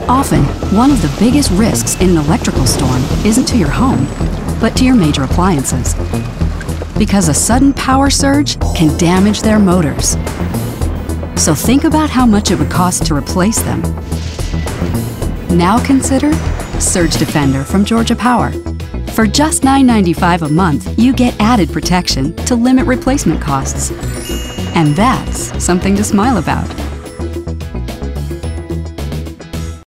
Often, one of the biggest risks in an electrical storm isn't to your home, but to your major appliances. Because a sudden power surge can damage their motors. So think about how much it would cost to replace them. Now consider SurgeDefender from Georgia Power. For just $9.95 a month, you get added protection to limit replacement costs. And that's something to smile about.